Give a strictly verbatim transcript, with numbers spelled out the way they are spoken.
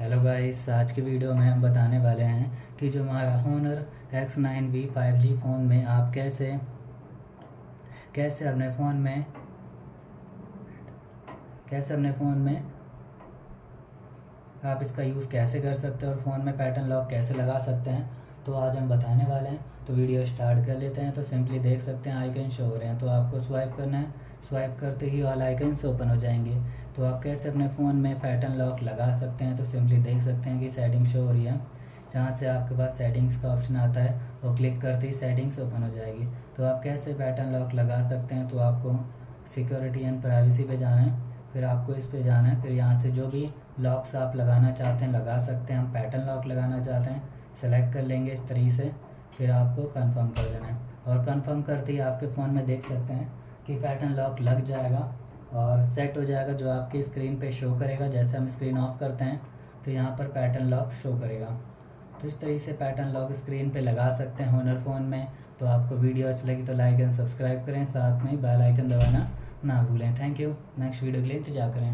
Hello guys, आज की video में हम बताने वाले हैं कि जो हमारा Honor X nine V five G phone में आप कैसे कैसे अपने फ़ोन में कैसे अपने फ़ोन में आप इसका यूज़ कैसे कर सकते हैं और फ़ोन में पैटर्न लॉक कैसे लगा सकते हैं। तो आज हम बताने वाले हैं। तो वीडियो स्टार्ट कर लेते हैं। तो सिंपली देख सकते हैं आइकन शो हो रहे हैं, तो आपको स्वाइप करना है। स्वाइप करते ही ऑल आइकन्स ओपन हो जाएंगे। तो आप कैसे अपने फ़ोन में पैटर्न लॉक लगा सकते हैं। तो सिंपली देख सकते हैं कि सेटिंग शो हो रही है, जहाँ से आपके पास सेटिंग्स का ऑप्शन आता है और क्लिक करते ही सेटिंग्स ओपन हो जाएगी। तो आप कैसे पैटर्न लॉक लगा सकते हैं। तो आपको सिक्योरिटी एंड प्राइवेसी पे जाना है, फिर आपको इस पे जाना है। फिर यहाँ से जो भी लॉक्स आप लगाना चाहते हैं लगा सकते हैं। हम पैटर्न लॉक लगाना चाहते हैं, सेलेक्ट कर लेंगे इस तरीके से। फिर आपको कंफर्म कर देना है और कंफर्म करते ही आपके फ़ोन में देख सकते हैं कि पैटर्न लॉक लग जाएगा और सेट हो जाएगा, जो आपकी स्क्रीन पे शो करेगा। जैसे हम स्क्रीन ऑफ करते हैं तो यहाँ पर पैटर्न लॉक शो करेगा। तो इस तरीके से पैटर्न लॉक स्क्रीन पे लगा सकते हैं होनर फ़ोन में। तो आपको वीडियो अच्छी लगी तो लाइक एंड सब्सक्राइब करें, साथ में ही बेल आइकन दबाना ना भूलें। Thank you. नेक्स्ट वीडियो के लिए इंतजार करें।